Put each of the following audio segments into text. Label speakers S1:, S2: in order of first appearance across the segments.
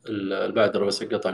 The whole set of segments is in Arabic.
S1: المعذرة بس انقطع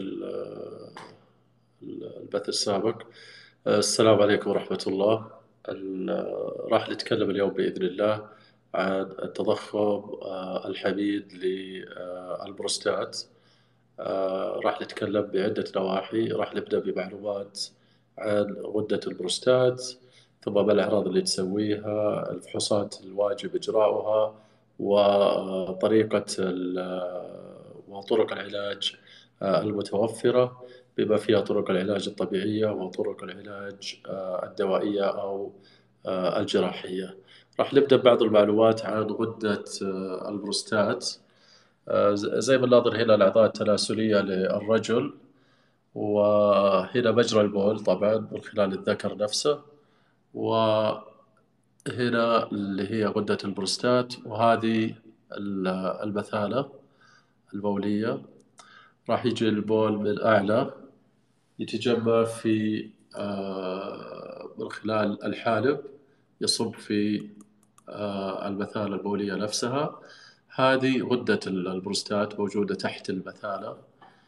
S1: البث السابق. السلام عليكم ورحمة الله. راح نتكلم اليوم بإذن الله عن التضخم الحميد للبروستات. راح نتكلم بعدة نواحي. راح نبدأ بمعلومات عن غدة البروستات، ثم ما الأعراض اللي تسويها، الفحوصات الواجب إجراؤها، وطريقة وطرق العلاج المتوفرة، بما فيها طرق العلاج الطبيعية وطرق العلاج الدوائية أو الجراحية. راح نبدأ ببعض المعلومات عن غدة البروستات. زي ما نلاحظ هنا الأعضاء التناسلية للرجل، وهنا مجرى البول طبعا من خلال الذكر نفسه، وهنا اللي هي غدة البروستات، وهذه المثانة البولية. راح يجي البول من أعلى، يتجمع في من خلال الحالب، يصب في المثانة البولية نفسها. هذه غدة البروستات موجودة تحت المثانة.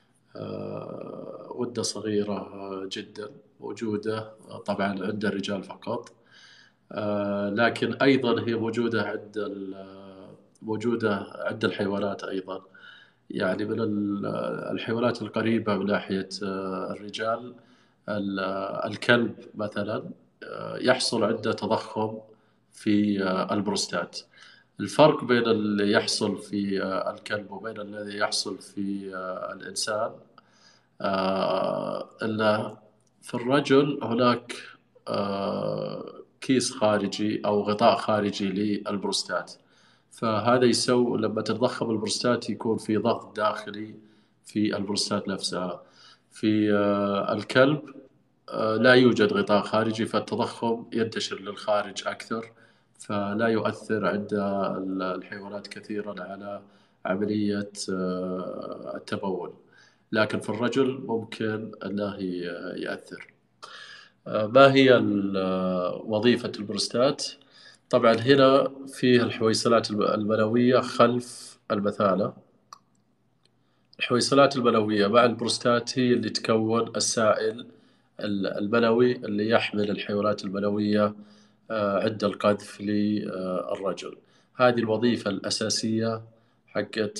S1: غدة صغيرة جدا، موجودة طبعا عند الرجال فقط. لكن أيضا هي موجودة عند الحيوانات أيضا. يعني من الحيوانات القريبة من ناحية الرجال، الكلب مثلا يحصل عنده تضخم في البروستات. الفرق بين اللي يحصل في الكلب وبين الذي يحصل في الإنسان، أن في الرجل هناك كيس خارجي أو غطاء خارجي للبروستات. فهذا يسوي لما تتضخم البروستات يكون في ضغط داخلي في البروستات نفسها. في الكلب لا يوجد غطاء خارجي، فالتضخم ينتشر للخارج أكثر، فلا يؤثر عند الحيوانات كثيرا على عملية التبول. لكن في الرجل ممكن أنه يأثر. ما هي وظيفة البروستات؟ طبعا هنا فيه الحويصلات المنوية خلف المثانة. الحويصلات المنوية مع البروستات هي اللي تكون السائل المنوي اللي يحمل الحيوانات المنوية عند القذف للرجل. هذه الوظيفة الأساسية حقت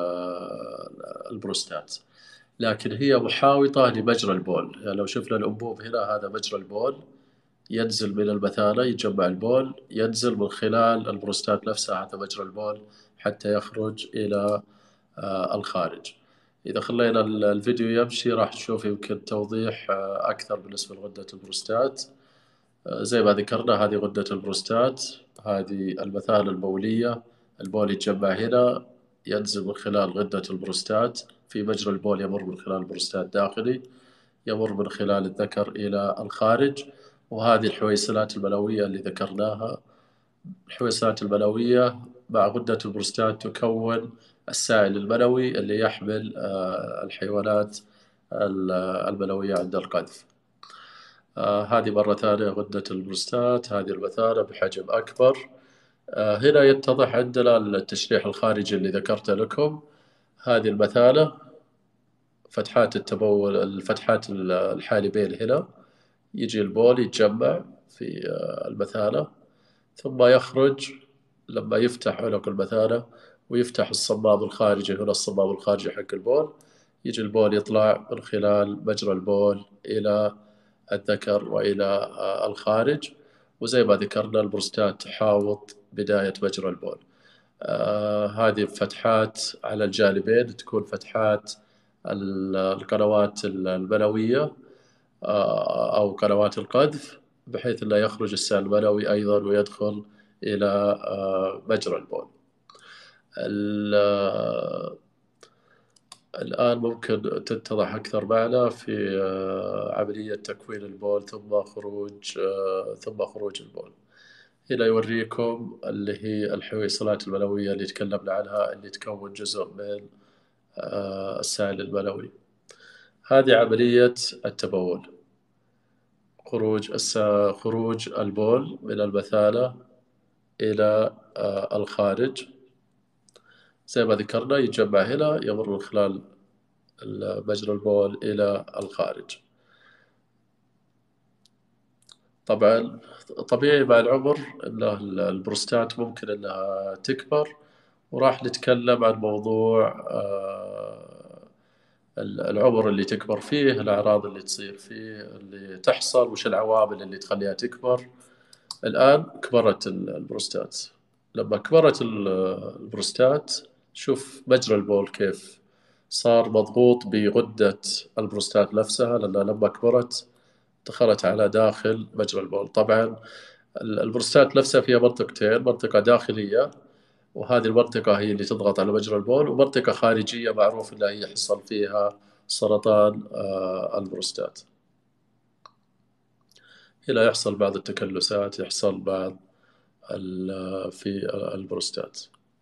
S1: البروستات. لكن هي محاوطة لمجرى البول. يعني لو شفنا الأنبوب هنا، هذا مجرى البول، ينزل من المثانة، يتجمع البول، ينزل من خلال البروستات نفسها، هذا مجرى البول، حتى يخرج إلى الخارج. إذا خلينا الفيديو يمشي راح تشوف يمكن توضيح أكثر بالنسبة لغدة البروستات. زي ما ذكرنا هذه غدة البروستات، هذه المثانة البولية. البول يتجمع هنا، ينزل من خلال غدة البروستات في مجرى البول، يمر من خلال البروستات داخلي، يمر من خلال الذكر إلى الخارج. وهذه الحويصلات المنوية اللي ذكرناها. الحويصلات المنوية مع غدة البروستات تكون السائل المنوي اللي يحمل الحيوانات المنوية عند القذف. هذه مرة ثانية غدة البروستات، هذه المثانة بحجم أكبر. هنا يتضح عندنا التشريح الخارجي اللي ذكرته لكم. هذه المثانة، فتحات التبول، الفتحات الحالبين هنا، يجي البول يتجمع في المثانة، ثم يخرج لما يفتح عنق المثانة ويفتح الصمام الخارجي. هنا الصمام الخارجي حق البول، يجي البول يطلع من خلال مجرى البول إلى الذكر وإلى الخارج. وزي ما ذكرنا البروستات تحاوط بداية مجرى البول. هذه فتحات على الجانبين تكون فتحات القنوات المنوية أو قنوات القذف، بحيث لا يخرج السائل المنوي أيضا ويدخل إلى مجرى البول. الآن ممكن تتضح أكثر معنا في عملية تكوين البول ثم خروج البول. هنا يوريكم اللي هي الحويصلات المنوية اللي تكلمنا عنها، اللي تكون جزء من السائل المنوي. هذه عملية التبول، خروج البول من المثانة إلى الخارج. زي ما ذكرنا يتجمع هنا، يمر من خلال مجرى البول إلى الخارج. طبعا طبيعي مع العمر أن البروستات ممكن أنها تكبر، وراح نتكلم عن موضوع العمر اللي تكبر فيه، الأعراض اللي تصير فيه اللي تحصل، وش العوامل اللي تخليها تكبر. الآن كبرت البروستات. لما كبرت البروستات، شوف مجرى البول كيف صار مضغوط بغدة البروستات نفسها، لأنها لما كبرت دخلت على داخل مجرى البول. طبعا البروستات نفسها فيها منطقتين، منطقة داخلية وهذه المنطقة هي اللي تضغط على مجرى البول، ومنطقة خارجية معروف أنها هي يحصل فيها سرطان البروستات. هنا يحصل بعض التكلسات، يحصل بعض في البروستات.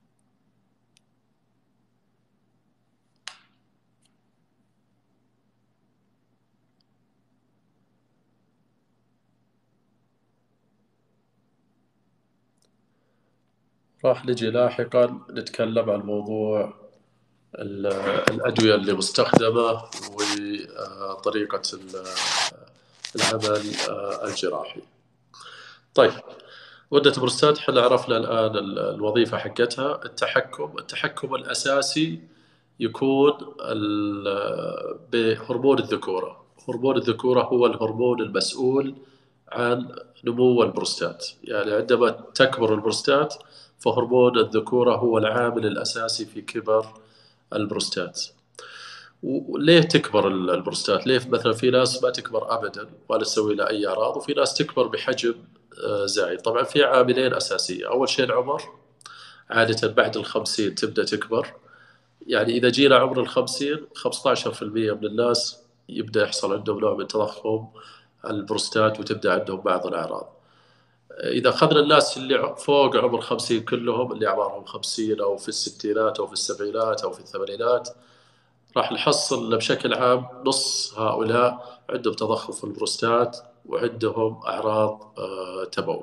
S1: راح نجي لاحقا نتكلم عن موضوع الأدوية اللي مستخدمة وطريقة العمل الجراحي. طيب، غدة البروستات احنا عرفنا الآن الوظيفة حقتها. التحكم الأساسي يكون بهرمون الذكورة. هرمون الذكورة هو الهرمون المسؤول عن نمو البروستات. يعني عندما تكبر البروستات فهرمون الذكورة هو العامل الأساسي في كبر البروستات. وليه تكبر البروستات؟ ليه مثلا في ناس ما تكبر أبدا ولا تسوي لها أي أعراض، وفي ناس تكبر بحجم زايد؟ طبعا في عاملين أساسية. أول شيء العمر، عادة بعد 50 تبدأ تكبر. يعني إذا جينا عمر 50، 15% من الناس يبدأ يحصل عندهم نوع من تضخم البروستات وتبدأ عندهم بعض الأعراض. إذا أخذنا الناس اللي فوق عمر 50 كلهم، اللي أعمارهم 50 أو في الستينات أو في السبعينات أو في الثمانينات، راح نحصل بشكل عام نص هؤلاء عندهم تضخم في البروستات وعندهم أعراض تبول.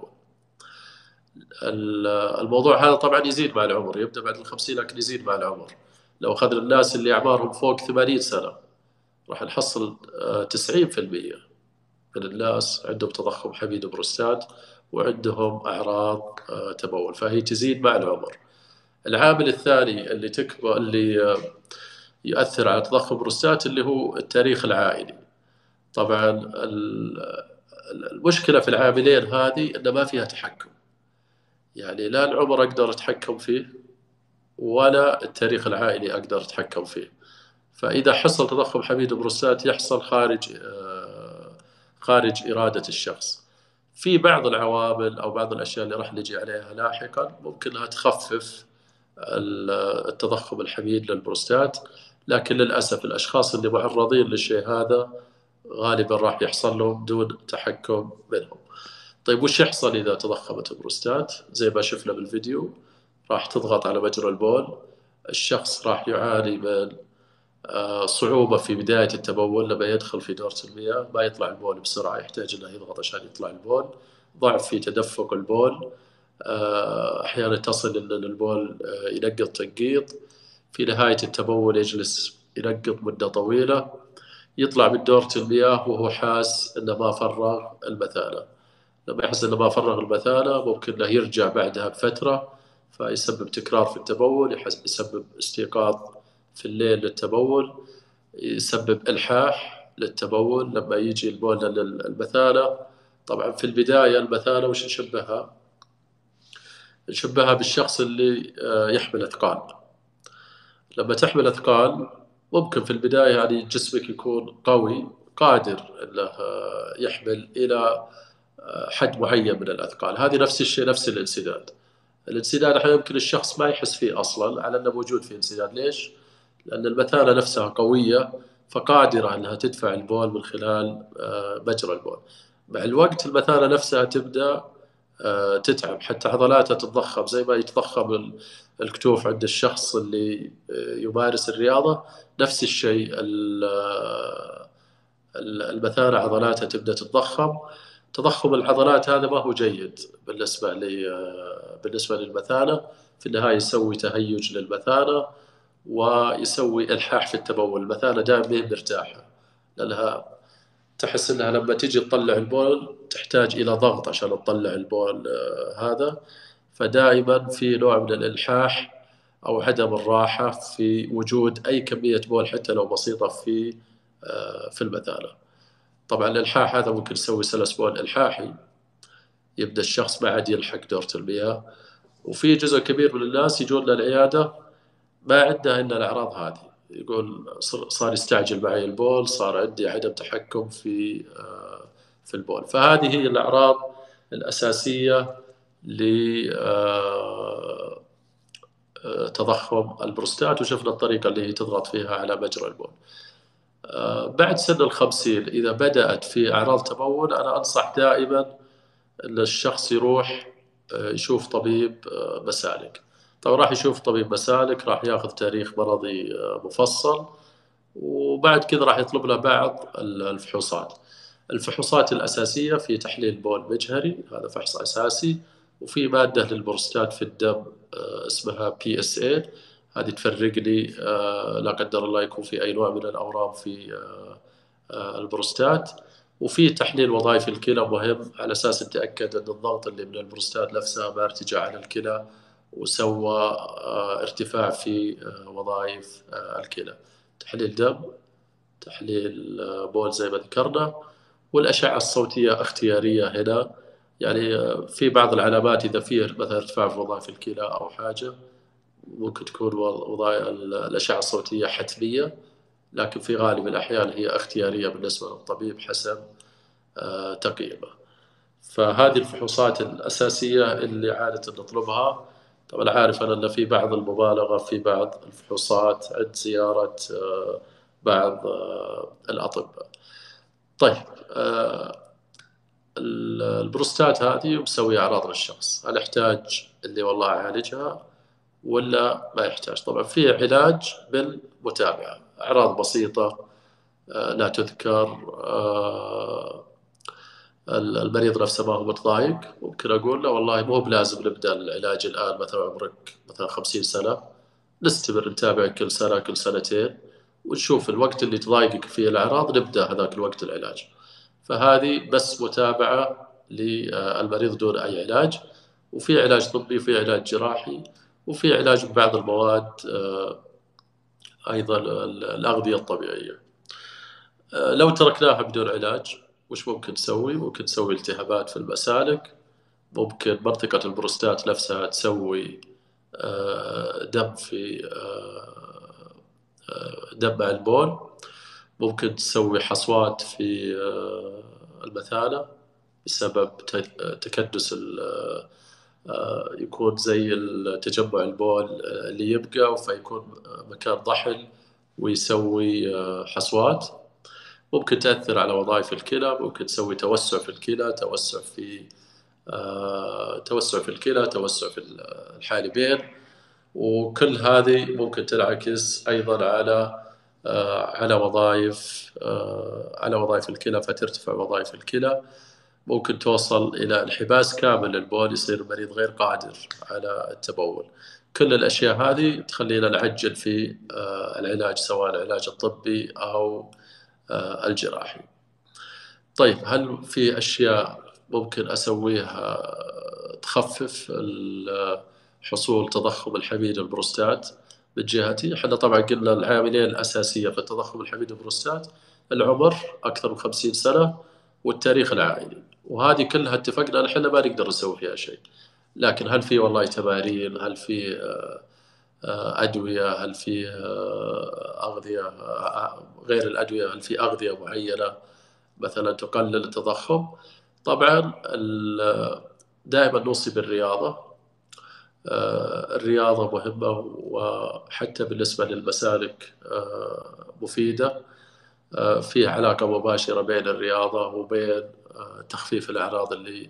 S1: الموضوع هذا طبعا يزيد مع العمر، يبدأ بعد 50 لكن يزيد مع العمر. لو أخذنا الناس اللي أعمارهم فوق 80 سنة راح نحصل 90% من الناس عندهم تضخم حميد بروستات وعندهم أعراض تبول، فهي تزيد مع العمر. العامل الثاني اللي تكبر اللي يؤثر على تضخم بروستات اللي هو التاريخ العائلي. طبعا المشكلة في العاملين هذه أن ما فيها تحكم. يعني لا العمر أقدر أتحكم فيه ولا التاريخ العائلي أقدر أتحكم فيه. فإذا حصل تضخم حميد بروستات يحصل خارج إرادة الشخص. في بعض العوامل أو بعض الأشياء اللي راح نجي عليها لاحقا ممكن أنها تخفف التضخم الحميد للبروستات، لكن للأسف الأشخاص اللي معرضين للشيء هذا غالبا راح يحصل لهم دون تحكم منهم. طيب وش يحصل إذا تضخمت البروستات؟ زي ما شفنا بالفيديو، راح تضغط على مجرى البول. الشخص راح يعاني من صعوبة في بداية التبول. لما يدخل في دورة المياه ما يطلع البول بسرعة، يحتاج أنه يضغط عشان يطلع البول. ضعف في تدفق البول، أحيانا تصل أن البول ينقط تنقيط. في نهاية التبول يجلس ينقط مدة طويلة، يطلع من دورة المياه وهو حاس أنه ما فرغ المثانة. لما يحس أنه ما فرغ المثانة ممكن أنه يرجع بعدها بفترة، فيسبب تكرار في التبول، يسبب استيقاظ في الليل للتبول، يسبب إلحاح للتبول لما يجي البول للمثانة. طبعا في البداية المثانة وش نشبهها؟ نشبهها بالشخص اللي يحمل أثقال. لما تحمل أثقال ممكن في البداية يعني جسمك يكون قوي قادر أنه يحمل إلى حد معين من الأثقال. هذه نفس الشيء، نفس الانسداد. الانسداد أحيانا يمكن الشخص ما يحس فيه أصلا على أنه موجود في انسداد. ليش؟ لأن المثانة نفسها قوية فقادرة أنها تدفع البول من خلال مجرى البول. مع الوقت المثانة نفسها تبدأ تتعب، حتى عضلاتها تتضخم زي ما يتضخم الكتوف عند الشخص اللي يمارس الرياضة. نفس الشيء المثانة عضلاتها تبدأ تتضخم، تضخم العضلات هذا ما هو جيد بالنسبة للمثانة. في النهاية يسوي تهيج للمثانة ويسوي إلحاح في التبول. المثانة دائما ما هي مرتاحة، لأنها تحس أنها لما تجي تطلع البول تحتاج إلى ضغط عشان تطلع البول هذا. فدائما في نوع من الإلحاح أو عدم الراحة في وجود أي كمية بول حتى لو بسيطة في المثانة. طبعا الإلحاح هذا ممكن يسوي سلس بول إلحاحي، يبدأ الشخص ما عاد يلحق دورة المياه. وفي جزء كبير من الناس يجون للعيادة ما عنده إلا الأعراض هذه، يقول صار يستعجل معي البول، صار عندي عدم تحكم في البول. فهذه هي الأعراض الأساسية لتضخم البروستات، وشفنا الطريقة اللي هي تضغط فيها على مجرى البول. بعد سن 50 إذا بدأت في أعراض تبول، أنا أنصح دائما أن الشخص يروح يشوف طبيب مسالك. طبعا راح يشوف طبيب مسالك، راح ياخذ تاريخ مرضي مفصل، وبعد كذا راح يطلب له بعض الفحوصات. الفحوصات الأساسية في تحليل بول مجهري، هذا فحص أساسي، وفي مادة للبروستات في الدم اسمها PSA، هذه تفرق لي لا قدر الله يكون في أي نوع من الأورام في البروستات. وفي تحليل وظائف الكلى مهم على أساس نتأكد أن الضغط اللي من البروستات نفسها ما ارتجع على الكلى وسوى ارتفاع في وظائف الكلى. تحليل دم، تحليل بول زي ما ذكرنا، والأشعة الصوتية اختيارية هنا. يعني في بعض العلامات إذا فيه مثلا ارتفاع في وظائف الكلى أو حاجة ممكن تكون الأشعة الصوتية حتمية، لكن في غالب الأحيان هي اختيارية بالنسبة للطبيب حسب تقييمه. فهذه الفحوصات الأساسية اللي عادة نطلبها. طبعا عارف أنا أن في بعض المبالغة في بعض الفحوصات عند زيارة بعض الأطباء. طيب، البروستات هذه مسوي أعراض للشخص، هل يحتاج اللي والله أعالجها ولا ما يحتاج؟ طبعا في علاج بالمتابعة، أعراض بسيطة لا تذكر، المريض نفسه ما هو متضايق، ممكن أقول له والله مو بلازم نبدأ العلاج الآن، مثلا عمرك مثلا 50 سنة، نستمر نتابع كل سنة كل سنتين ونشوف الوقت اللي تضايقك فيه الأعراض نبدأ هذاك الوقت العلاج. فهذه بس متابعة للمريض دون أي علاج. وفي علاج طبي وفي علاج جراحي وفي علاج ببعض المواد أيضا الأغذية الطبيعية. لو تركناها بدون علاج وش ممكن تسوي؟ ممكن تسوي التهابات في المسالك، ممكن منطقة البروستات نفسها تسوي دم في دم مع البول، ممكن تسوي حصوات في المثانة بسبب تكدس يكون زي تجمع البول اللي يبقى فيكون مكان ضحل ويسوي حصوات. ممكن تأثر على وظائف الكلى، ممكن تسوي توسع في الكلى، توسع في الكلى، توسع في الحالبين، وكل هذه ممكن تنعكس أيضا على وظائف الكلى، فترتفع وظائف الكلى، ممكن توصل إلى انحباس كامل للبول، يصير المريض غير قادر على التبول. كل الأشياء هذه تخلينا نعجل في العلاج، سواء العلاج الطبي أو الجراحي. طيب، هل في أشياء ممكن أسويها تخفف حصول تضخم الحميد البروستات؟ من جهتي احنا طبعا قلنا العاملين الأساسية في التضخم الحميد البروستات العمر أكثر من 50 سنة والتاريخ العائلي، وهذه كلها اتفقنا نحن ما نقدر نسوي فيها شيء. لكن هل في والله تمارين، هل في أدوية، هل في أغذية غير الأدوية، هل في أغذية معينة مثلا تقلل التضخم؟ طبعا دائما نوصي بالرياضة. الرياضة مهمة، وحتى بالنسبة للمسالك مفيدة. في علاقة مباشرة بين الرياضة وبين تخفيف الأعراض اللي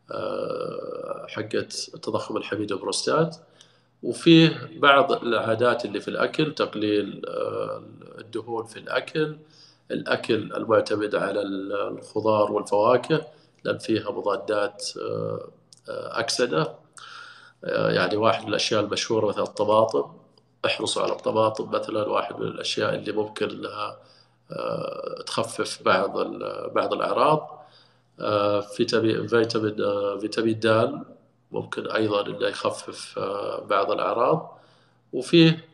S1: حقت تضخم الحميد البروستات. وفيه بعض العادات اللي في الأكل، تقليل الدهون في الأكل المعتمد على الخضار والفواكه، لأن فيها مضادات أكسدة. يعني واحد من الأشياء المشهورة مثل الطماطم، احرصوا على الطماطم مثلا، واحد من الأشياء اللي ممكن أنها تخفف بعض الأعراض. فيتامين د ممكن أيضا أنه يخفف بعض الأعراض. وفيه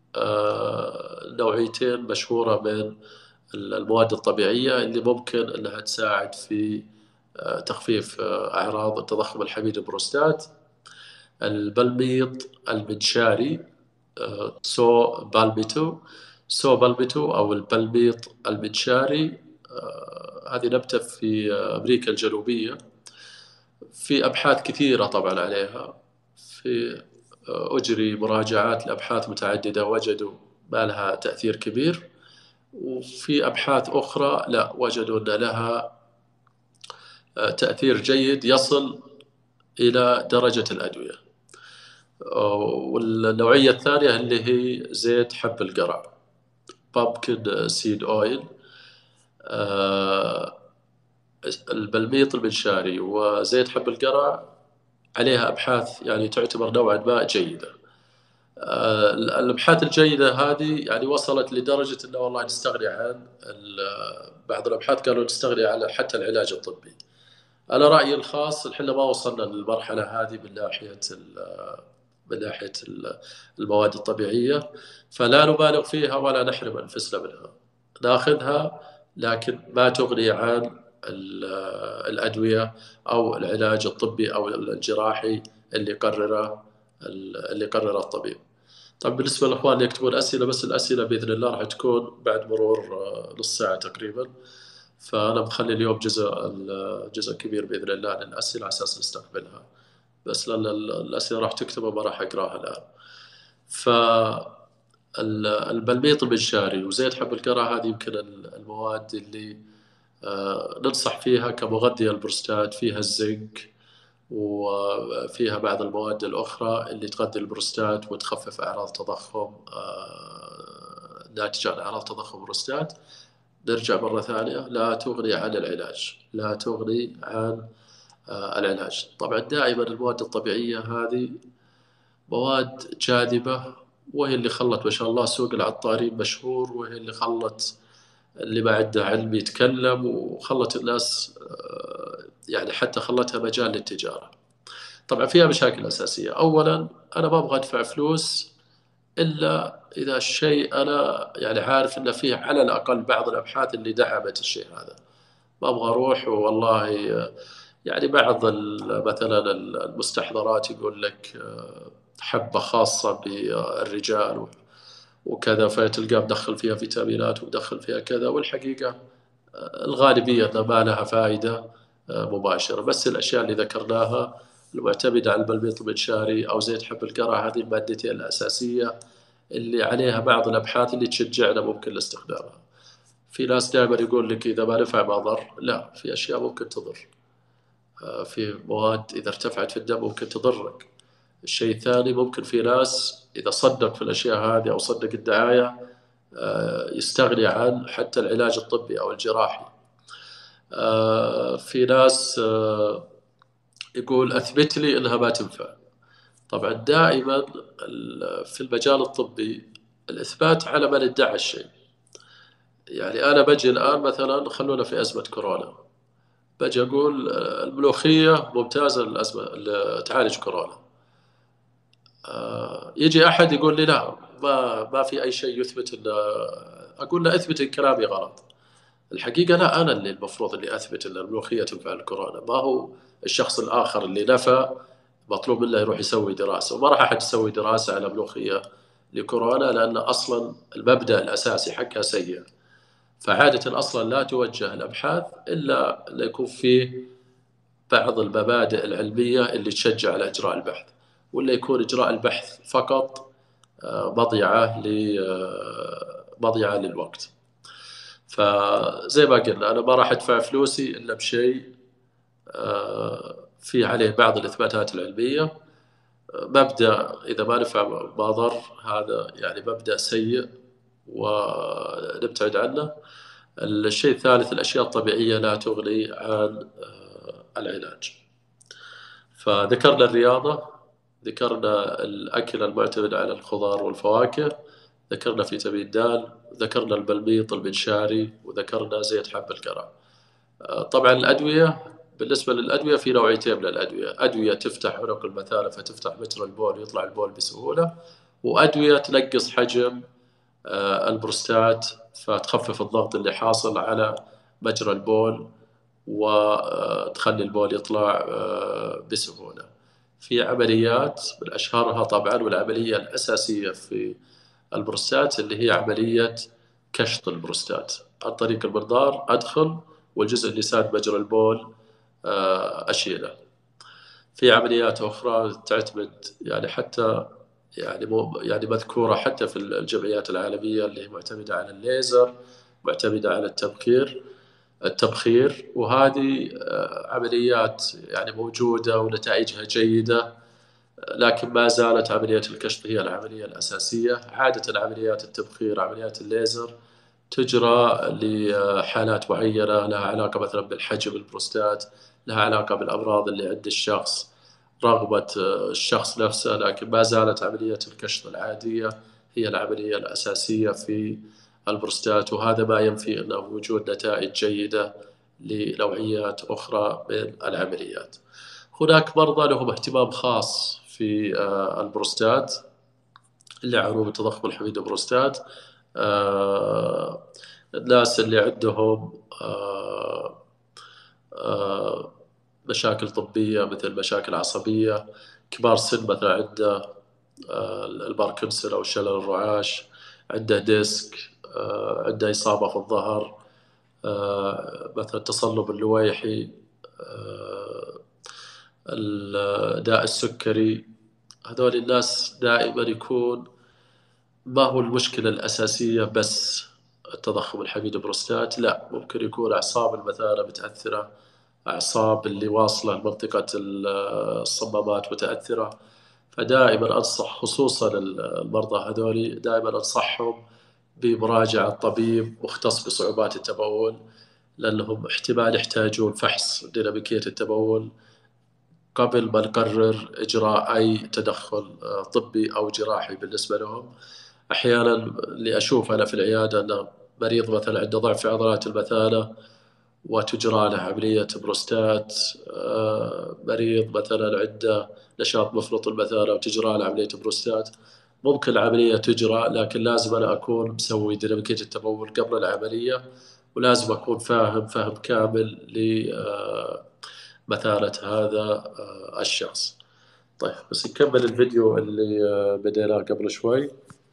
S1: نوعيتين مشهورة من المواد الطبيعية اللي ممكن أنها تساعد في تخفيف أعراض التضخم الحميد البروستات: البلميط المنشاري، سو بالميتو أو البلميط المنشاري. هذه نبتة في أمريكا الجنوبية. في أبحاث كثيرة طبعا عليها، في أجري مراجعات لأبحاث متعددة وجدوا ما لها تأثير كبير، وفي أبحاث أخرى لا، وجدوا أن لها تأثير جيد يصل إلى درجة الأدوية. والنوعية الثانية اللي هي زيت حب القرع، pumpkin seed oil. البلميط المنشاري وزيت حب القرع عليها أبحاث يعني تعتبر نوعا ما جيدة. الأبحاث الجيدة هذه يعني وصلت لدرجة أنه والله نستغني عن بعض الأبحاث قالوا نستغني عن حتى العلاج الطبي. أنا رأيي الخاص إحنا ما وصلنا للمرحلة هذه من ناحية المواد الطبيعية، فلا نبالغ فيها ولا نحرم أنفسنا منها، ناخذها لكن ما تغني عن الأدوية أو العلاج الطبي أو الجراحي اللي قرره الطبيب. طبعا بالنسبة للأخوان اللي يكتبون أسئلة، بس الأسئلة بإذن الله راح تكون بعد مرور نص ساعة تقريبا، فأنا بخلي اليوم جزء كبير بإذن الله للأسئلة على أساس نستقبلها، بس لأن الأسئلة راح تكتبها ما راح أقراها الآن. فالبلميط المنشاري وزيت حب القرع هذه يمكن المواد اللي ننصح فيها كمغذية البروستات. فيها الزنك وفيها بعض المواد الأخرى اللي تغذي البروستات وتخفف أعراض تضخم ناتجة عن أعراض تضخم البروستات. نرجع مرة ثانية، لا تغني عن العلاج، لا تغني عن العلاج. طبعا دائما المواد الطبيعية هذه مواد جاذبة، وهي اللي خلت ما شاء الله سوق العطارين مشهور، وهي اللي خلت اللي ما عنده علم يتكلم، وخلت الناس يعني حتى خلتها مجال للتجارة. طبعا فيها مشاكل أساسية. أولا أنا ما أبغى أدفع فلوس إلا إذا الشيء أنا يعني عارف أن فيه على الأقل بعض الأبحاث اللي دعمت الشيء هذا. ما أبغى أروح والله يعني بعض مثلا المستحضرات يقول لك حبة خاصة بالرجال وكذا، فتلقاه مدخل فيها فيتامينات ومدخل فيها كذا، والحقيقة الغالبية أنها ما لها فائدة مباشرة. بس الأشياء اللي ذكرناها المعتمدة على البلميط المنشاري أو زيت حب القرع، هذه المادتين الأساسية اللي عليها بعض الأبحاث اللي تشجعنا ممكن لاستخدامها. في ناس دائما يقول لك إذا ما نفع ما ضر، لا، في أشياء ممكن تضر. في مواد إذا ارتفعت في الدم ممكن تضرك. الشيء الثاني ممكن في ناس إذا صدق في الأشياء هذه أو صدق الدعاية يستغني عن حتى العلاج الطبي أو الجراحي. في ناس يقول أثبت لي أنها ما تنفع. طبعا دائما في المجال الطبي الإثبات على من ادعى الشيء. يعني أنا بجي الآن مثلا، خلونا في أزمة كورونا، بجي أقول الملوخية ممتازة للأزمة تعالج كورونا. يجي أحد يقول لي لا، ما في أي شيء يثبت أن، أقول له أثبت إن كلامي غلط. الحقيقة لا، أنا اللي المفروض اللي أثبت أن الملوخية تنفع الكورونا، ما هو الشخص الآخر اللي نفى مطلوب منه يروح يسوي دراسة. وما راح أحد يسوي دراسة على ملوخية لكورونا، لأن أصلا المبدأ الأساسي حقها سيء. فعادة أصلا لا توجه الأبحاث إلا يكون فيه بعض المبادئ العلمية اللي تشجع على إجراء البحث، ولا يكون إجراء البحث فقط مضيعة للوقت. فزي ما قلنا أنا ما راح أدفع فلوسي إلا بشيء في عليه بعض الإثباتات العلمية. مبدأ إذا ما نفع ما ضر، هذا يعني مبدأ سيء ونبتعد عنه. الشيء الثالث، الأشياء الطبيعية لا تغني عن العلاج. فذكرنا الرياضة، ذكرنا الأكل المعتمد على الخضار والفواكه، ذكرنا فيتامين د، ذكرنا البلميط المنشاري، وذكرنا زيت حب الكرع. طبعا الأدوية، بالنسبة للأدوية في نوعيتين من الأدوية: أدوية تفتح عنق المثانة فتفتح مجرى البول ويطلع البول بسهولة، وأدوية تنقص حجم البروستات فتخفف الضغط اللي حاصل على مجرى البول وتخلي البول يطلع بسهولة. في عمليات من أشهرها طبعا والعملية الأساسية في البروستات اللي هي عملية كشط البروستات عن طريق المنظار. أدخل والجزء اللي ساد مجرى البول أشيله. في عمليات أخرى تعتمد يعني حتى يعني مذكورة حتى في الجمعيات العالمية اللي هي معتمدة على الليزر، معتمدة على التبخير، وهذه عمليات يعني موجودة ونتائجها جيدة، لكن ما زالت عملية الكشف هي العملية الأساسية. عادة عمليات التبخير، عمليات الليزر، تجرى لحالات معينة لها علاقة مثلا بالحجم البروستات، لها علاقة بالأمراض اللي عند الشخص، رغبة الشخص نفسه، لكن ما زالت عملية الكشف العادية هي العملية الأساسية في البروستات. وهذا ما ينفي أنه وجود نتائج جيدة لنوعيات أخرى من العمليات. هناك مرضى لهم اهتمام خاص في البروستات اللي يعانون من تضخم الحميد البروستات. الناس اللي عندهم مشاكل طبية مثل مشاكل عصبية، كبار سن مثلا عنده الباركنسون أو شلل الرعاش، عنده ديسك، عنده إصابة في الظهر، مثلا التصلب اللويحي، الداء السكري. هذول الناس دائما يكون ما هو المشكلة الأساسية بس التضخم الحميد البروستات، لا، ممكن يكون أعصاب المثانة متأثرة، أعصاب اللي واصلة لمنطقة الصمامات متأثرة. فدائما أنصح خصوصا المرضى هذول، دائما أنصحهم بمراجعة طبيب مختص بصعوبات التبول، لأنهم احتمال يحتاجون فحص ديناميكية التبول قبل ما نقرر إجراء أي تدخل طبي أو جراحي بالنسبة لهم. أحيانا اللي أشوف أنا في العيادة أن مريض مثلا عنده ضعف في عضلات المثانة وتجرى له عملية بروستات، مريض مثلا عنده نشاط مفرط المثانة وتجرى له عملية بروستات. ممكن العملية تجرى، لكن لازم أنا أكون مسوي ديناميكية التبول قبل العملية، ولازم أكون فاهم كامل لمثانة هذا الشخص. طيب بس نكمل الفيديو اللي بديناه قبل شوي.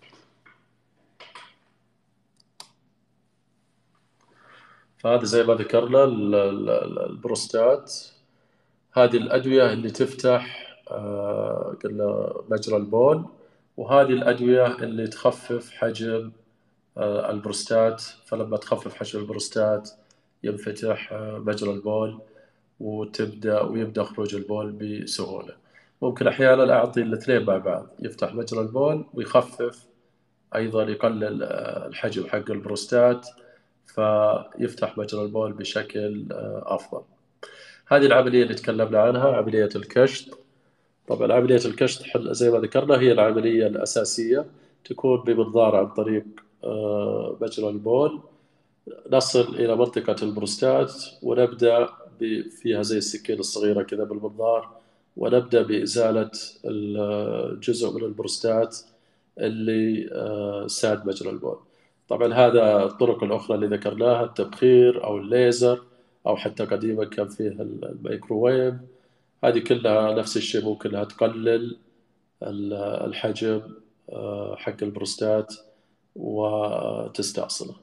S1: فهذا زي ما ذكرنا البروستات، هذه الأدوية اللي تفتح قلنا مجرى البول، وهذه الأدوية اللي تخفف حجم البروستات. فلما تخفف حجم البروستات ينفتح مجرى البول ويبدأ خروج البول بسهولة. ممكن أحيانا أعطي الاثنين مع بعض، يفتح مجرى البول ويخفف أيضا، يقلل الحجم حق البروستات فيفتح مجرى البول بشكل أفضل. هذه العملية اللي تكلمنا عنها، عملية الكشط. طبعا عملية الكشط زي ما ذكرنا هي العملية الأساسية، تكون بمنظار عن طريق مجرى البول. نصل إلى منطقة البروستات ونبدأ فيها زي السكين الصغيرة كذا بالمنظار، ونبدأ بإزالة الجزء من البروستات اللي ساد مجرى البول. طبعا هذا الطرق الأخرى اللي ذكرناها، التبخير أو الليزر، أو حتى قديما كان فيه الميكروويف. هذه كلها نفس الشيء، ممكن أنها تقلل الحجم حق البروستات وتستأصله.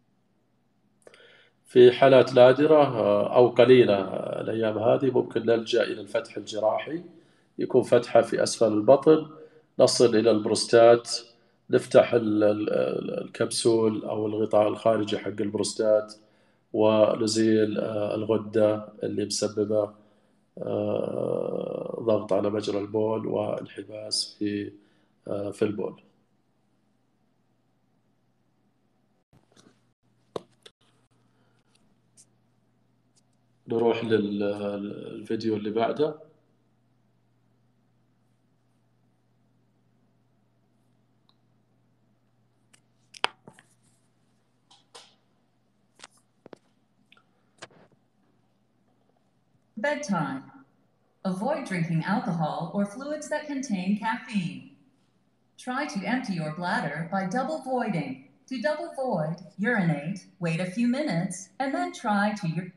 S1: في حالات نادرة أو قليلة الأيام هذه ممكن نلجأ إلى الفتح الجراحي، يكون فتحة في أسفل البطن، نصل إلى البروستات، نفتح الكبسول أو الغطاء الخارجي حق البروستات، ونزيل الغدة اللي مسببة ضغط على مجرى البول وانحباس في البول. نروح للفيديو اللي بعده.
S2: Bedtime. Avoid drinking alcohol or fluids that contain caffeine. Try to empty your bladder by double voiding. To double void, urinate, wait a few minutes, and then try to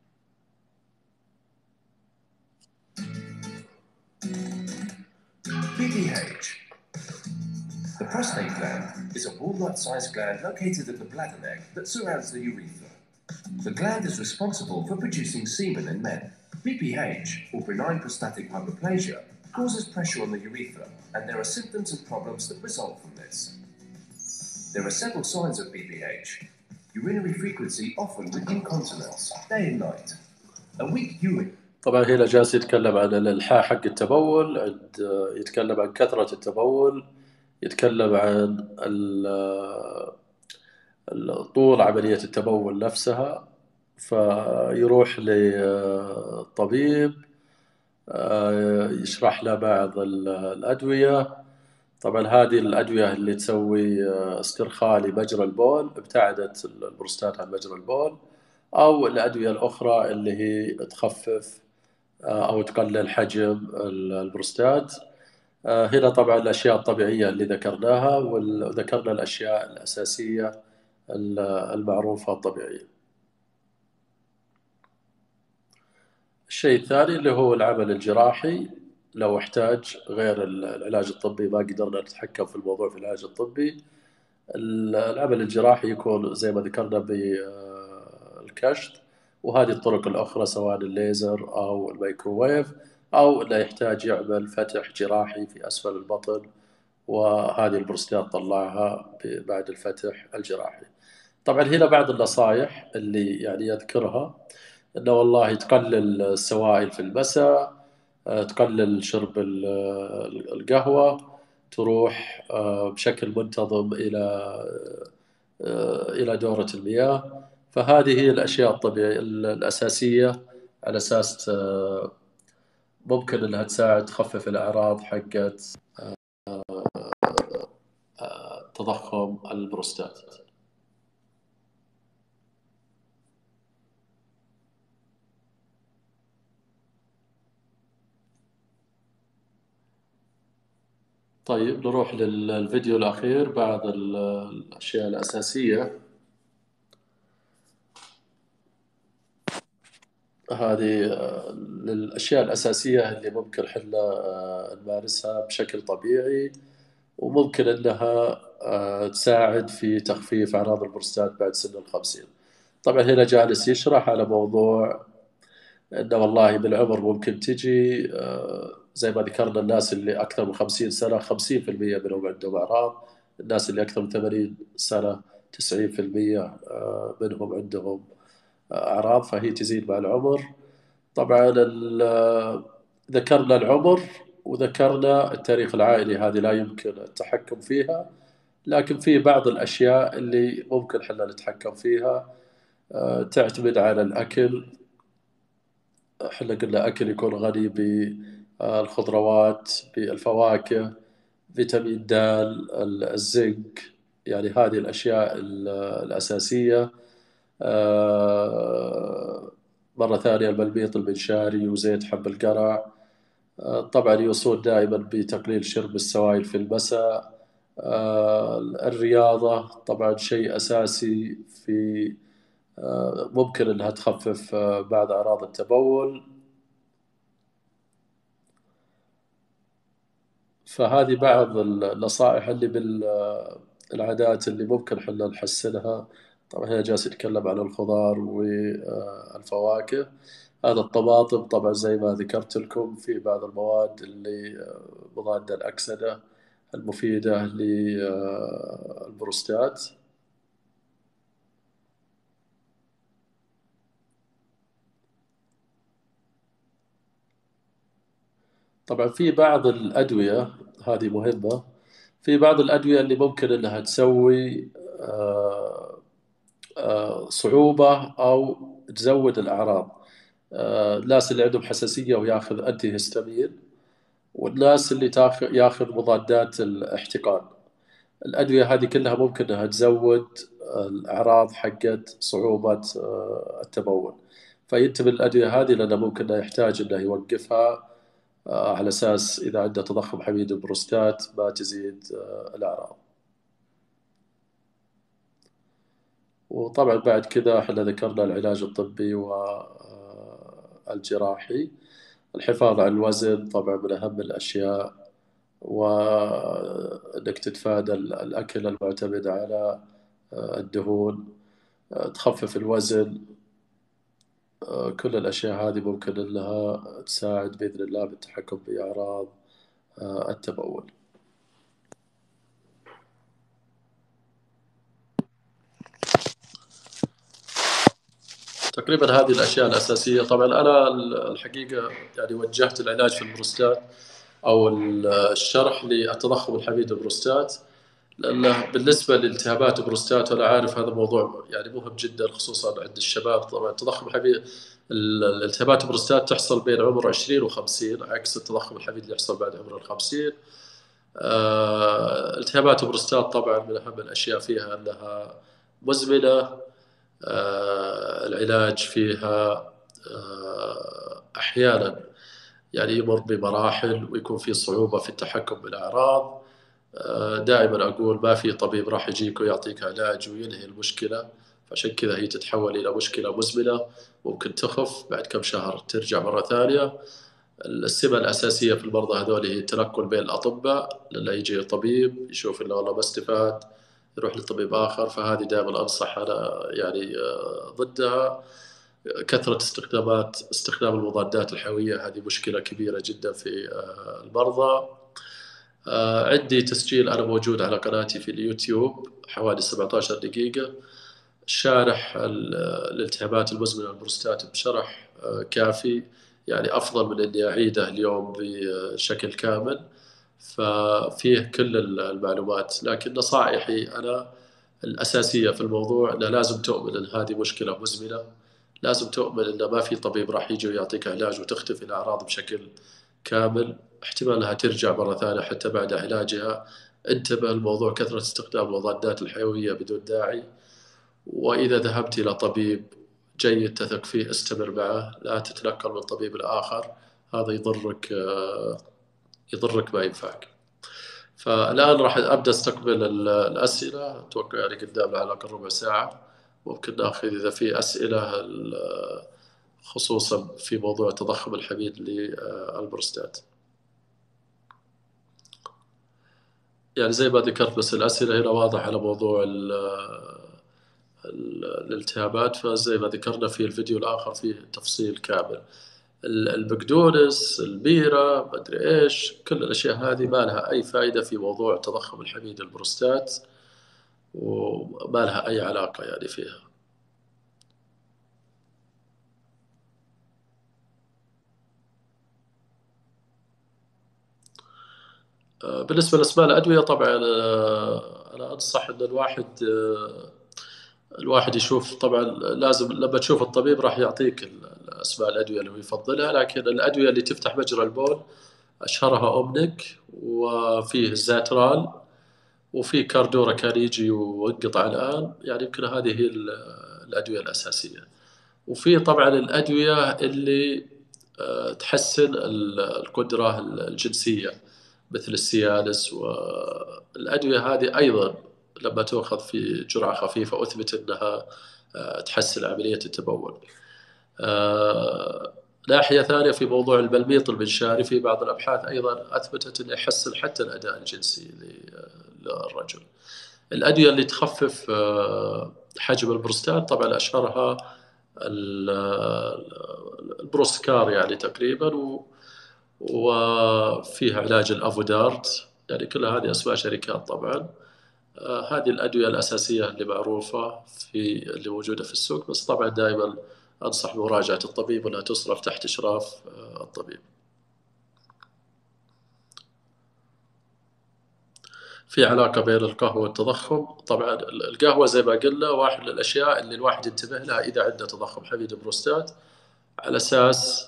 S3: BPH. The prostate gland is a walnut-sized gland located at the bladder neck that surrounds the urethra. The gland is responsible for producing semen in men. BPH, or benign prostatic hyperplasia, causes pressure on the urethra, and there are symptoms and problems that result from this. There are several signs of BPH. Urinary frequency, often with incontinence, day and night. A weak urine.
S1: طبعا هنا جالس يتكلم عن الإلحاح حق التبول، يتكلم عن كثرة التبول، يتكلم عن طول عملية التبول نفسها. فيروح للطبيب يشرح له بعض الأدوية. طبعا هذه الأدوية اللي تسوي استرخاء لمجرى البول، ابتعدت البروستات عن مجرى البول، أو الأدوية الأخرى اللي هي تخفف أو تقلل حجم البروستات. هنا طبعا الأشياء الطبيعية اللي ذكرناها، وذكرنا الأشياء الأساسية المعروفة الطبيعية. الشيء الثاني اللي هو العمل الجراحي، لو احتاج غير العلاج الطبي، ما قدرنا نتحكم في الموضوع في العلاج الطبي، العمل الجراحي يكون زي ما ذكرنا بالكشط، وهذه الطرق الأخرى سواء الليزر أو الميكروويف، أو لا يحتاج يعمل فتح جراحي في أسفل البطن، وهذه البروستات طلعها بعد الفتح الجراحي. طبعا هنا بعض النصائح اللي يعني يذكرها، انه والله تقلل السوائل في المساء، تقلل شرب القهوة، تروح بشكل منتظم إلى دورة المياه. فهذه هي الأشياء الطبيعية الأساسية، على أساس ممكن أنها تساعد تخفف الأعراض حقت تضخم البروستات. طيب نروح للفيديو الأخير، بعض الأشياء الأساسية. هذه الأشياء الأساسية اللي ممكن حنا نمارسها بشكل طبيعي، وممكن أنها تساعد في تخفيف أعراض البروستات بعد سن 50. طبعا هنا جالس يشرح على موضوع أنه والله بالعمر ممكن تجي، زي ما ذكرنا الناس اللي أكثر من 50 سنة 50% منهم عندهم أعراض، الناس اللي أكثر من 80 سنة 90% منهم عندهم أعراض، فهي تزيد مع العمر. طبعا ذكرنا العمر وذكرنا التاريخ العائلي، هذه لا يمكن التحكم فيها، لكن في بعض الأشياء اللي ممكن حنا نتحكم فيها. تعتمد على الأكل. احنا قلنا أكل يكون غني بالخضروات، بالفواكه، فيتامين د، الزنك، يعني هذه الأشياء الأساسية. مرة ثانية الملميط المنشاري وزيت حب القرع. طبعا يوصون دائما بتقليل شرب السوائل في المساء. الرياضة طبعا شيء أساسي، في ممكن أنها تخفف بعض أعراض التبول. فهذه بعض النصائح اللي بالعادات اللي ممكن حنا نحسنها. طبعا هنا جالس يتكلم عن الخضار والفواكه. هذا الطماطم طبعا زي ما ذكرت لكم في بعض المواد اللي مضادة الأكسدة المفيدة للبروستات. طبعا في بعض الأدوية، هذه مهمة، في بعض الأدوية اللي ممكن أنها تسوي صعوبة أو تزود الأعراض. الناس اللي عندهم حساسية وياخذ أنتي هيستامين، والناس اللي ياخذ مضادات الاحتقان. الأدوية هذه كلها ممكن أنها تزود الأعراض حقت صعوبة التبول، فينتبه الأدوية هذه لأنه ممكن أنه يحتاج أنه يوقفها على أساس إذا عنده تضخم حميد البروستات ما تزيد الأعراض. وطبعا بعد كذا احنا ذكرنا العلاج الطبي والجراحي. الحفاظ على الوزن طبعا من أهم الأشياء، وأنك تتفادى الأكل المعتمد على الدهون، تخفف الوزن. كل الأشياء هذه ممكن أنها تساعد بإذن الله بالتحكم بأعراض التبول. تقريبا هذه الأشياء الأساسية. طبعا أنا الحقيقة يعني وجهت العلاج في البروستات أو الشرح للتضخم الحميد البروستات، لأنه بالنسبة لالتهابات البروستات أنا عارف هذا موضوع يعني مهم جدا خصوصا عند الشباب. طبعا التضخم الحميد الالتهابات البروستات تحصل بين عمر 20 و50 عكس التضخم الحميد اللي يحصل بعد عمر 50. التهابات البروستات طبعا من أهم الأشياء فيها أنها مزمنة. العلاج فيها أحيانا يعني يمر بمراحل ويكون في صعوبة في التحكم بالأعراض. دائما أقول ما في طبيب راح يجيك ويعطيك علاج وينهي المشكلة، فعشان كذا هي تتحول إلى مشكلة مزمنة ممكن تخف بعد كم شهر ترجع مرة ثانية. السمة الأساسية في المرضى هذول هي التنقل بين الأطباء، لأنه يجي طبيب يشوف إنه والله ما استفاد يروح لطبيب آخر، فهذه دائما أنصح أنا يعني ضدها. كثرة استخدام المضادات الحيوية هذه مشكلة كبيرة جدا في المرضى. عندي تسجيل أنا موجود على قناتي في اليوتيوب حوالي 17 دقيقة شارح الالتهابات المزمنة للبروستات بشرح كافي، يعني أفضل من إني أعيده اليوم بشكل كامل. ففيه كل المعلومات، لكن نصائحي أنا الأساسية في الموضوع أنه لازم تؤمن أن هذه مشكلة مزمنة، لازم تؤمن أنه ما في طبيب راح يجي ويعطيك علاج وتختفي الأعراض بشكل كامل، احتمال أنها ترجع مرة ثانية حتى بعد علاجها. انتبه الموضوع كثرة استخدام المضادات الحيوية بدون داعي، وإذا ذهبت إلى طبيب جيد تثق فيه استمر معه، لا تتنقل من طبيب لآخر، هذا يضرك ما ينفعك. فالآن راح أبدأ استقبل الأسئلة، أتوقع يعني قدامنا على الأقل ربع ساعة، ممكن ناخذ إذا في أسئلة خصوصا في موضوع التضخم الحميد للبروستات. يعني زي ما ذكرت بس الأسئلة هنا واضح على موضوع الالتهابات، فزي ما ذكرنا في الفيديو الآخر فيه تفصيل كامل. البقدونس، البيرة، مدري إيش، كل الأشياء هذه ما لها أي فائدة في موضوع التضخم الحميد البروستات، وما لها أي علاقة يعني فيها. بالنسبة لأسماء الأدوية طبعا أنا أنصح أن الواحد يشوف. طبعا لازم لما تشوف الطبيب راح يعطيك أسماء الأدوية اللي هو يفضلها، لكن الأدوية اللي تفتح مجرى البول أشهرها أومنيك، وفيه الزاترال، وفي كاردورا كان يجي وانقطع الآن، يعني يمكن هذه هي الأدوية الأساسية. وفي طبعا الأدوية اللي تحسن القدرة الجنسية مثل السيانس، والأدوية هذه أيضا لما تأخذ في جرعة خفيفة أثبت أنها تحسن عملية التبول. ناحية ثانية في موضوع الملميط المنشاري في بعض الأبحاث أيضا أثبتت أنه يحسن حتى الأداء الجنسي للرجل. الأدوية اللي تخفف حجم البروستات طبعا أشهرها البروسكار يعني تقريبا، وفيها علاج الأفودارت، يعني كل هذه أسماء شركات طبعا. هذه الأدوية الأساسية اللي معروفة اللي موجودة في السوق، بس طبعا دائما أنصح بمراجعة الطبيب وأنها تصرف تحت إشراف الطبيب. في علاقة بين القهوة والتضخم. طبعا القهوة زي ما قلنا واحد من الأشياء اللي الواحد ينتبه لها إذا عنده تضخم حميد البروستات، على أساس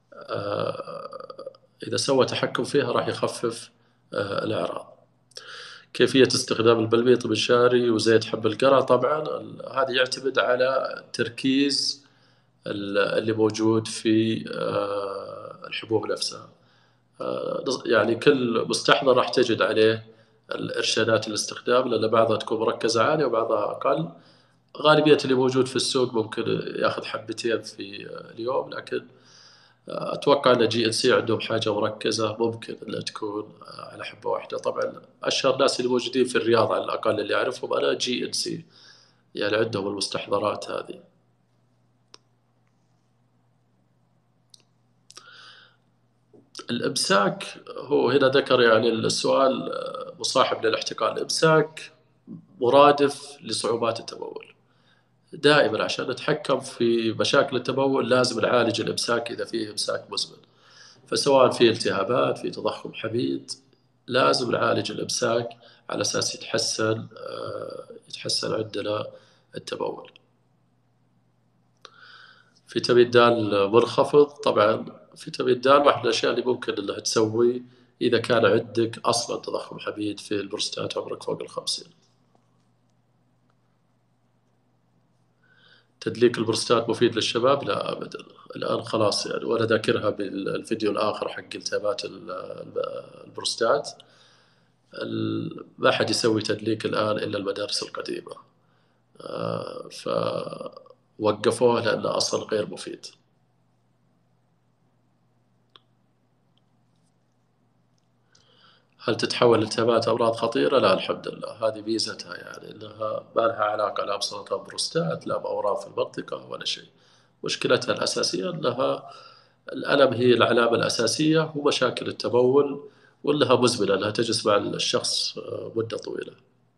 S1: إذا سوى تحكم فيها راح يخفف الأعراض. كيفية استخدام البلميط المنشاري وزيت حب القرع، طبعا هذا يعتمد على تركيز اللي موجود في الحبوب نفسها. يعني كل مستحضر راح تجد عليه الإرشادات الاستخدام، لأن بعضها تكون مركزة عالية وبعضها أقل. غالبية اللي موجود في السوق ممكن ياخذ حبتين في اليوم، لكن أتوقع أن GNC عندهم حاجة مركزة ممكن أنها تكون على حبة واحدة. طبعا أشهر ناس اللي موجودين في الرياض على الأقل اللي أعرفهم أنا GNC، يعني عندهم المستحضرات هذه. الإمساك هو هنا ذكر يعني السؤال مصاحب للاحتقان. الإمساك مرادف لصعوبات التبول. دائما عشان نتحكم في مشاكل التبول لازم نعالج الإمساك إذا فيه إمساك مزمن، فسواء في التهابات في تضخم حميد لازم نعالج الإمساك على أساس يتحسن عندنا التبول. فيتامين د منخفض، طبعا فيتامين د واحد من الأشياء اللي ممكن أنها تسوي إذا كان عندك أصلا تضخم حميد في البروستات عمرك فوق 50. تدليك البروستات مفيد للشباب؟ لا أبدا، الآن خلاص يعني، وأنا ذاكرها بالفيديو الآخر حق التهابات البروستات. ما حد يسوي تدليك الآن إلا المدارس القديمة، فوقفوه لأنه أصلا غير مفيد. هل تتحول الالتهابات أمراض خطيرة؟ لا الحمد لله، هذه ميزتها يعني أنها ما لها علاقة لا بسرطان بروستات لا بأورام في المنطقة ولا شيء. مشكلتها الأساسية أنها الألم هي العلامة الأساسية ومشاكل التبول، وأنها مزمنة أنها تجلس مع الشخص مدة طويلة.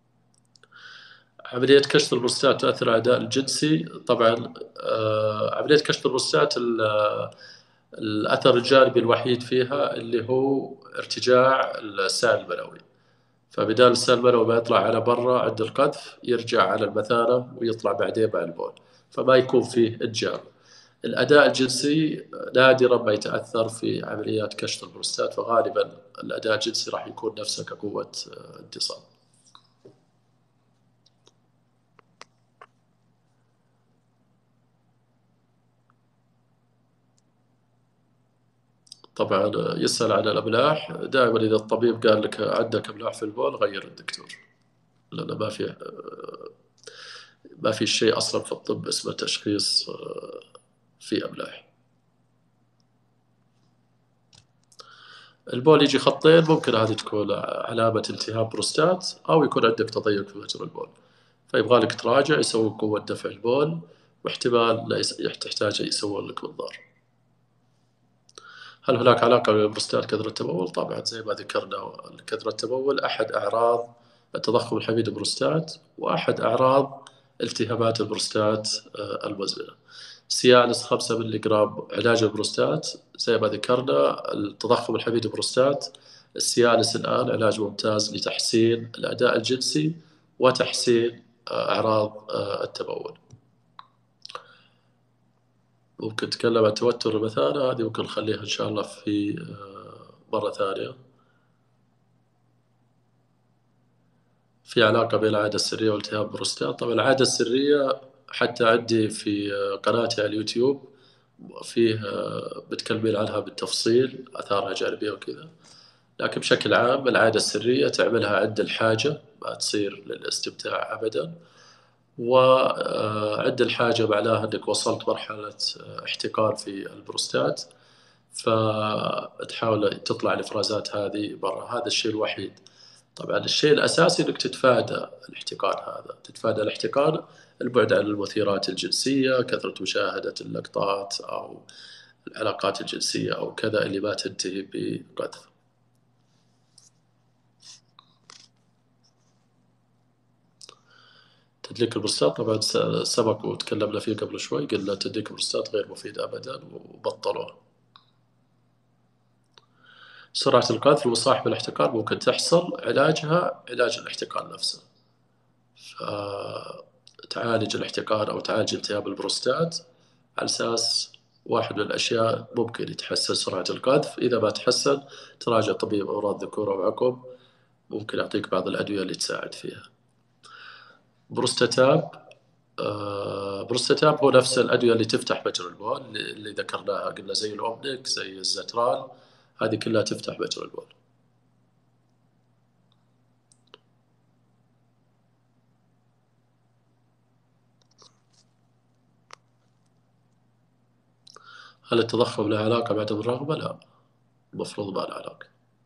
S1: عملية كشف البروستات تؤثر على الأداء الجنسي؟ طبعا عملية كشف البروستات الأثر الجانبي الوحيد فيها اللي هو ارتجاع السائل المنوي، فبدال السائل المنوي ما يطلع على برا عند القذف يرجع على المثانة ويطلع بعدين مع البول، فما يكون فيه إنجاب. الأداء الجنسي نادرا ما يتأثر في عمليات كشف البروستات، فغالبا الأداء الجنسي راح يكون نفسه كقوة انتصاب. طبعا يسأل عن الأملاح. دائما إذا الطبيب قال لك عندك أملاح في البول غير الدكتور، لأنه ما في شيء أصلا في الطب اسمه تشخيص في أملاح. البول يجي خطين، ممكن هذه تكون علامة التهاب بروستات أو يكون عندك تضيق في مجرى البول، فيبغالك تراجع يسوي قوة دفع البول، واحتمال لا تحتاج يسوون لك منظار. هل هناك علاقة بين البروستات كثرة التبول؟ طبعا زي ما ذكرنا، كثرة التبول أحد أعراض التضخم الحميد البروستات وأحد أعراض التهابات البروستات المزمنة. سيالس 5 ملي جرام علاج البروستات زي ما ذكرنا. التضخم الحميد البروستات السيالس الآن علاج ممتاز لتحسين الأداء الجنسي وتحسين أعراض التبول. ممكن نتكلم عن توتر المثانة، هذه ممكن نخليها إن شاء الله في مرة ثانية. في علاقة بين العادة السرية والتهاب البروستات؟ طبعا العادة السرية حتى عندي في قناتي على اليوتيوب فيه بتكلمين عنها بالتفصيل أثارها جانبية وكذا، لكن بشكل عام العادة السرية تعملها عند الحاجة، ما تصير للاستمتاع أبدا، وعند الحاجة معناها أنك وصلت مرحلة احتقان في البروستات، فتحاول تطلع الإفرازات هذه برا. هذا الشيء الوحيد. طبعا الشيء الأساسي أنك تتفادى الاحتقان هذا، تتفادى الاحتقان، البعد عن المثيرات الجنسية، كثرة مشاهدة اللقطات أو العلاقات الجنسية أو كذا اللي ما تنتهي بقذف. تدليك البروستات طبعا سبق وتكلمنا فيه قبل شوي، قلنا تدليك البروستات غير مفيد أبدا وبطلوه. سرعة القذف المصاحبة للاحتقان ممكن تحصل، علاجها علاج الاحتقان نفسه، فتعالج الاحتقان أو تعالج التهاب البروستات على أساس واحد من الأشياء ممكن يتحسن سرعة القذف. إذا ما تحسن تراجع طبيب أمراض ذكورة وعقم، ممكن يعطيك بعض الأدوية اللي تساعد فيها. بروستاتاب، بروستاتاب هو نفس الأدوية اللي تفتح مجرى البول اللي ذكرناها، قلنا زي الأوبنيك زي الزترال، هذه كلها تفتح مجرى البول. هل التضخم له علاقة بعدم الرغبة؟ لا، المفروض ما له علاقة.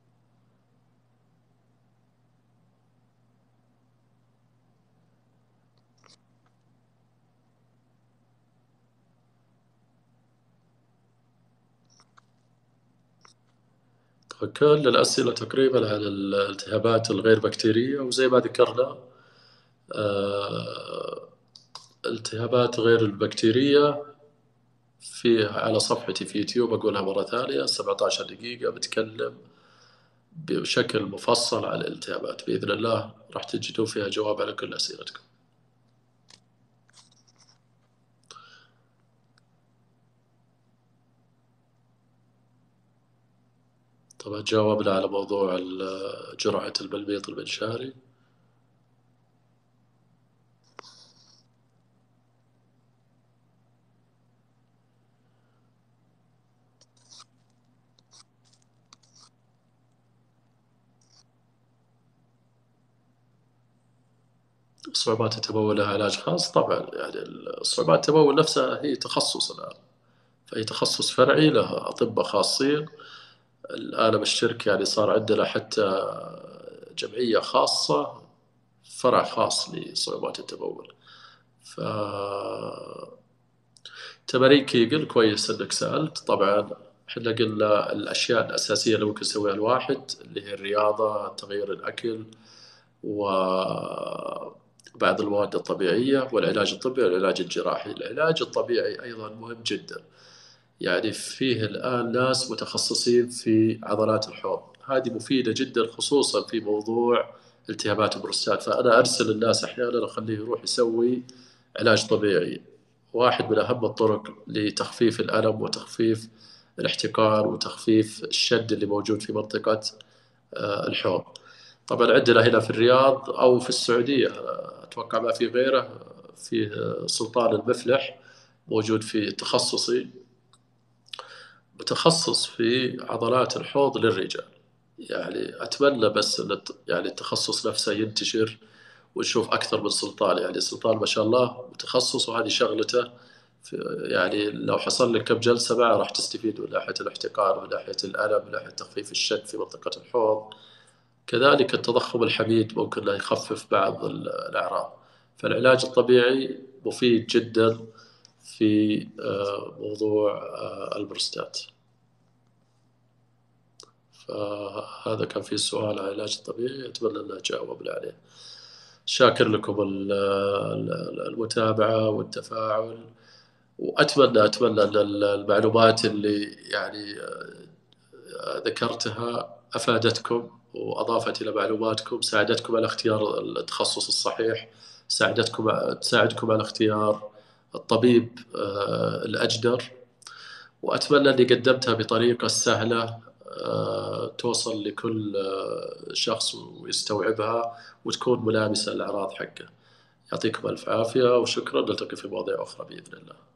S1: كل الأسئلة تقريبا عن الالتهابات الغير بكتيرية، وزي ما ذكرنا الالتهابات غير البكتيرية على صفحتي في يوتيوب، أقولها مرة ثانية، 17 دقيقة بتكلم بشكل مفصل عن الالتهابات. بإذن الله راح تجدوا فيها جواب على كل أسئلتكم. طبعا جاوبنا على موضوع جرعة البلميط المنشاري. صعوبات التبول لها علاج خاص؟ طبعا، يعني صعوبات التبول نفسها هي تخصص الآن، فهي تخصص فرعي له أطباء خاصين. الآن بالشركة يعني صار عندنا حتى جمعية خاصة، فرع خاص لصعوبات التبول. ف تمارين كيجل كويس انك سألت. طبعا احنا قلنا الاشياء الاساسية اللي ممكن يسويها الواحد اللي هي الرياضة، تغيير الاكل، وبعض المواد الطبيعية، والعلاج الطبي والعلاج الجراحي. العلاج الطبيعي ايضا مهم جدا، يعني فيه الآن ناس متخصصين في عضلات الحوض، هذه مفيدة جدا خصوصا في موضوع التهابات البروستات. فأنا أرسل الناس أحيانا أخليه يروح يسوي علاج طبيعي، واحد من أهم الطرق لتخفيف الألم وتخفيف الاحتقان وتخفيف الشد اللي موجود في منطقة الحوض. طبعا عندنا هنا في الرياض أو في السعودية أتوقع ما في غيره، في سلطان المفلح موجود في تخصصي، متخصص في عضلات الحوض للرجال. يعني أتمنى بس أن يعني التخصص نفسه ينتشر ونشوف أكثر من سلطان. يعني سلطان ما شاء الله متخصص وهذه شغلته، يعني لو حصل لك كم جلسة معه راح تستفيد من ناحية الاحتقان، من ناحية الألم، من ناحية تخفيف الشد في منطقة الحوض. كذلك التضخم الحميد ممكن له يخفف بعض الأعراض. فالعلاج الطبيعي مفيد جدا في موضوع البروستات. فهذا كان في سؤال عن العلاج الطبيعي، أتمنى أن أجاوب عليه. شاكر لكم المتابعة والتفاعل، وأتمنى أن المعلومات اللي يعني ذكرتها أفادتكم وأضافت إلى معلوماتكم، ساعدتكم على اختيار التخصص الصحيح، تساعدكم على اختيار الطبيب الأجدر. وأتمنى أني قدمتها بطريقة سهلة توصل لكل شخص ويستوعبها وتكون ملامسة للأعراض حقه. يعطيكم ألف عافية وشكرا، نلتقي في مواضيع أخرى بإذن الله.